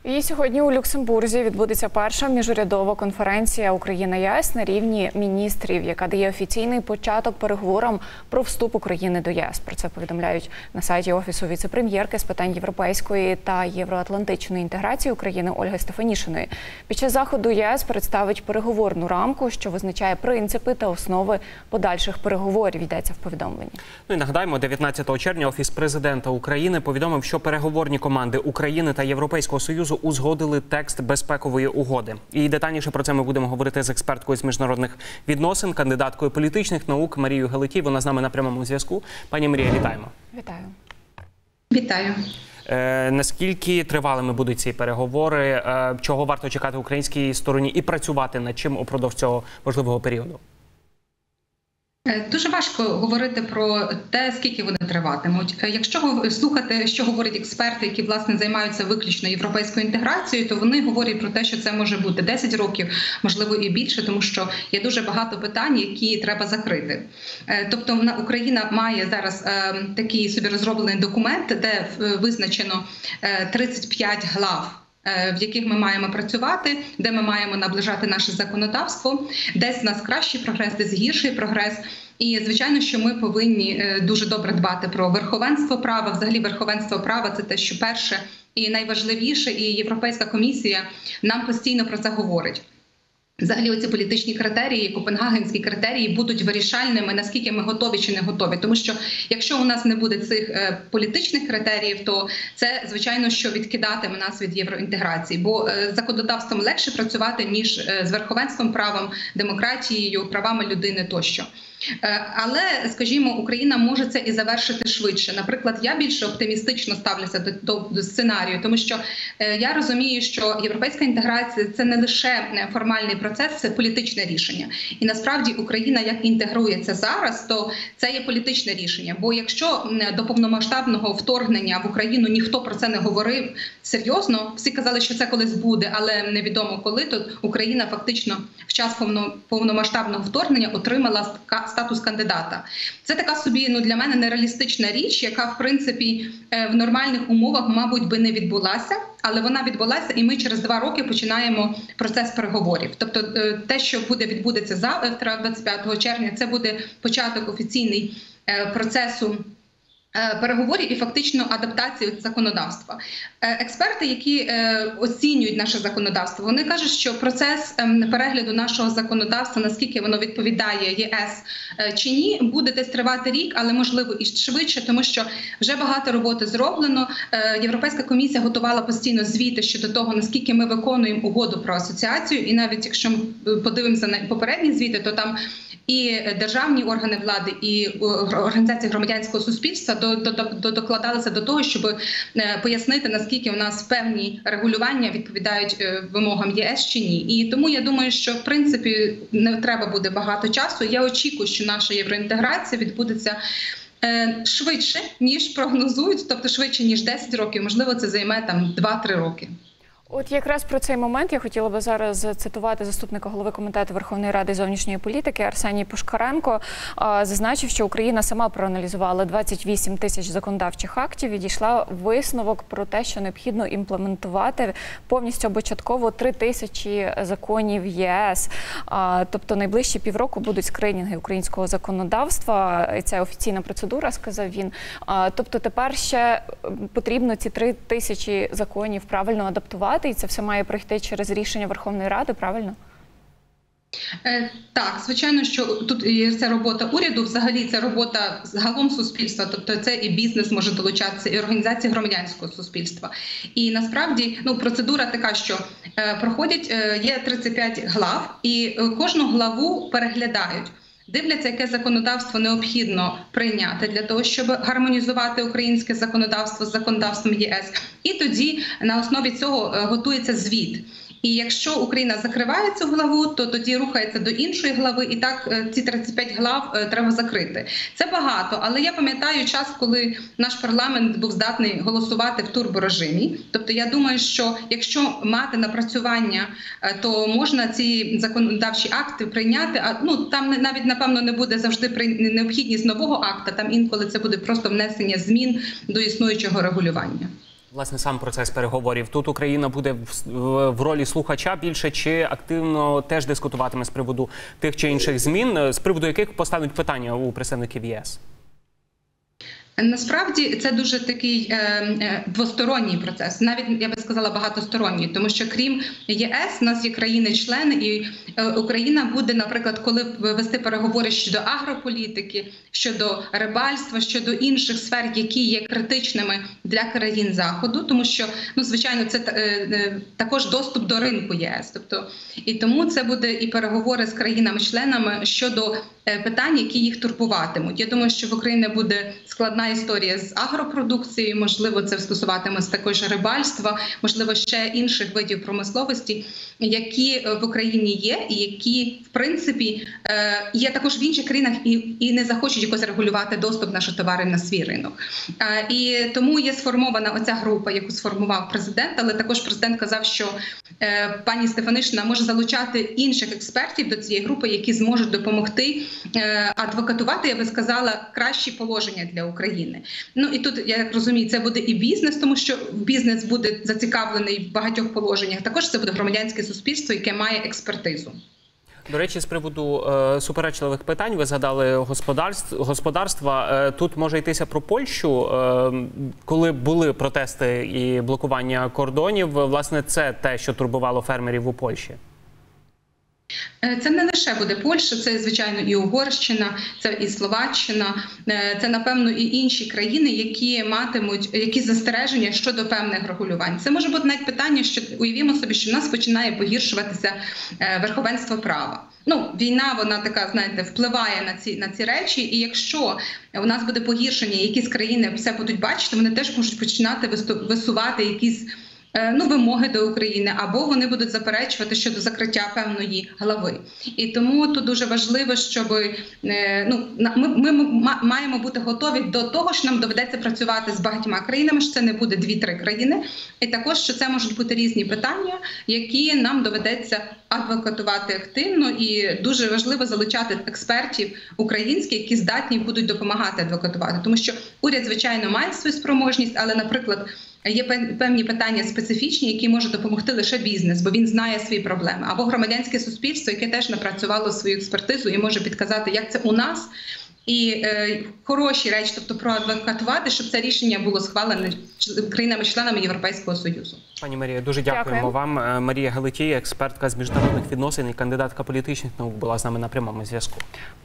І сьогодні у Люксембурзі відбудеться перша міжурядова конференція Україна-ЄС на рівні міністрів, яка дає офіційний початок переговорам про вступ України до ЄС. Про це повідомляють на сайті Офісу віце-прем'єрки з питань європейської та євроатлантичної інтеграції України Ольги Стефанішиної. Під час заходу ЄС представить переговорну рамку, що визначає принципи та основи подальших переговорів, йдеться в повідомленні. Ну і нагадаємо, 19 червня Офіс президента України повідомив, що переговорні команди України та Європейського Союзу узгодили текст безпекової угоди. І детальніше про це ми будемо говорити з експерткою з міжнародних відносин, кандидаткою політичних наук Марією Гелетій. Вона з нами на прямому зв'язку. Пані Марія, вітаємо. Вітаю. Вітаю. Наскільки тривалими будуть ці переговори? Чого варто чекати українській стороні і працювати над чим упродовж цього важливого періоду? Дуже важко говорити про те, скільки вони триватимуть. Якщо слухати, що говорять експерти, які, власне, займаються виключно європейською інтеграцією, то вони говорять про те, що це може бути 10 років, можливо, і більше, тому що є дуже багато питань, які треба закрити. Тобто Україна має зараз такий собі розроблений документ, де визначено 35 глав, в яких ми маємо працювати, де ми маємо наближати наше законодавство, десь у нас кращий прогрес, десь гірший прогрес. І, звичайно, що ми повинні дуже добре дбати про верховенство права. Взагалі, верховенство права – це те, що перше і найважливіше, і Європейська комісія нам постійно про це говорить. Взагалі, оці політичні критерії, копенгагенські критерії будуть вирішальними, наскільки ми готові чи не готові. Тому що, якщо у нас не буде цих політичних критеріїв, то це, звичайно, що відкидатиме нас від євроінтеграції. Бо законодавством легше працювати, ніж з верховенством правом, демократією, правами людини тощо. Але, скажімо, Україна може це і завершити швидше. Наприклад, я більше оптимістично ставлюся до сценарію, тому що я розумію, що європейська інтеграція – це не лише формальний процес, це політичне рішення. І насправді Україна як інтегрується зараз, то це є політичне рішення. Бо якщо до повномасштабного вторгнення в Україну ніхто про це не говорив серйозно, всі казали, що це колись буде, але невідомо коли, то Україна фактично в час повномасштабного вторгнення отримала статус кандидата. Це така собі, для мене, нереалістична річ, яка, в принципі, в нормальних умовах, мабуть, би не відбулася, але вона відбулася, і ми через 2 роки починаємо процес переговорів. Тобто те, що відбудеться завтра, 25 червня, це буде початок офіційний процесу переговорів і фактично адаптації законодавства. Експерти, які оцінюють наше законодавство, вони кажуть, що процес перегляду нашого законодавства, наскільки воно відповідає ЄС чи ні, буде десь тривати рік, але можливо і швидше, тому що вже багато роботи зроблено. Європейська комісія готувала постійно звіти щодо того, наскільки ми виконуємо угоду про асоціацію, і навіть якщо ми подивимося на попередні звіти, то там і державні органи влади, і організації громадянського суспільства докладалися до того, щоб пояснити, наскільки у нас певні регулювання відповідають вимогам ЄС чи ні. І тому я думаю, що в принципі не треба буде багато часу. Я очікую, що наша євроінтеграція відбудеться швидше, ніж прогнозують, тобто швидше, ніж 10 років, можливо, це займе там 2-3 роки. От якраз про цей момент я хотіла би зараз цитувати заступника голови комітету Верховної Ради зовнішньої політики Арсеній Пушкаренко. Зазначив, що Україна сама проаналізувала 28 тисяч законодавчих актів і дійшла висновок про те, що необхідно імплементувати повністю або частково 3 тисячі законів ЄС. Тобто найближчі півроку будуть скринінги українського законодавства. Це офіційна процедура, сказав він. Тобто тепер ще потрібно ці 3 тисячі законів правильно адаптувати. І це все має пройти через рішення Верховної Ради, правильно? Так, звичайно, що тут є ця робота уряду, взагалі це робота загалом суспільства, тобто це і бізнес може долучатися, і організації громадянського суспільства. І насправді процедура така, що проходять, є 35 глав, і кожну главу переглядають. Дивляться, яке законодавство необхідно прийняти для того, щоб гармонізувати українське законодавство з законодавством ЄС. І тоді на основі цього готується звіт. І якщо Україна закриває цю главу, то тоді рухається до іншої глави, і так ці 35 глав треба закрити. Це багато, але я пам'ятаю час, коли наш парламент був здатний голосувати в турборежимі. Тобто я думаю, що якщо мати напрацювання, то можна ці законодавчі акти прийняти. Там навіть, напевно, не буде завжди необхідність нового акта, там інколи це буде просто внесення змін до існуючого регулювання. Власне, сам процес переговорів. Тут Україна буде в ролі слухача більше чи активно теж дискутуватиме з приводу тих чи інших змін, з приводу яких поставлять питання у представників ЄС? Насправді це дуже такий двосторонній процес, навіть, я би сказала, багатосторонній, тому що крім ЄС, у нас є країни-члени, і Україна буде, наприклад, коли вести переговори щодо агрополітики, щодо рибальства, щодо інших сфер, які є критичними для країн Заходу, тому що, ну, звичайно, це також доступ до ринку єС. Тобто, і тому це буде і переговори з країнами-членами щодо питань, які їх турбуватимуть. Я думаю, що в Україні буде складна історія з агропродукцією, можливо, це стосуватиметься також рибальства, можливо, ще інших видів промисловості, які в Україні є і які, в принципі, є також в інших країнах і не захочуть якось регулювати доступ наших товарів на свій ринок. І тому є сформована оця група, яку сформував президент, але також президент казав, що пані Стефанишина може залучати інших експертів до цієї групи, які зможуть допомогти адвокатувати, я би сказала, кращі положення для України. Ну і тут, я так розумію, це буде і бізнес, тому що бізнес буде зацікавлений в багатьох положеннях. Також це буде громадянське суспільство, яке має експертизу. До речі, з приводу суперечливих питань, ви згадали господарства. Тут може йтися про Польщу. Коли були протести і блокування кордонів, власне, це те, що турбувало фермерів у Польщі. Це не лише буде Польща, це, звичайно, і Угорщина, це і Словаччина, це, напевно, і інші країни, які матимуть якісь застереження щодо певних регулювань. Це може бути навіть питання, що уявімо собі, що в нас починає погіршуватися верховенство права. Ну, війна, вона така, знаєте, впливає на ці речі, і якщо у нас буде погіршення, якісь країни все будуть бачити, вони теж можуть починати висувати якісь вимоги до України, або вони будуть заперечувати щодо закриття певної глави. І тому тут дуже важливо, щоб ми маємо бути готові до того, що нам доведеться працювати з багатьма країнами, що це не буде 2-3 країни, і також, що це можуть бути різні питання, які нам доведеться адвокатувати активно, і дуже важливо залучати експертів українських, які здатні будуть допомагати адвокатувати. Тому що уряд, звичайно, має свою спроможність, але, наприклад, є певні питання специфічні, які можуть допомогти лише бізнес, бо він знає свої проблеми. Або громадянське суспільство, яке теж напрацювало свою експертизу і може підказати, як це у нас. І хороші речі, тобто проадвокатувати, щоб це рішення було схвалене країнами-членами Європейського Союзу. Пані Марія, дуже дякуємо вам. Марія Гелетій, експертка з міжнародних відносин і кандидатка політичних наук, була з нами на прямому зв'язку.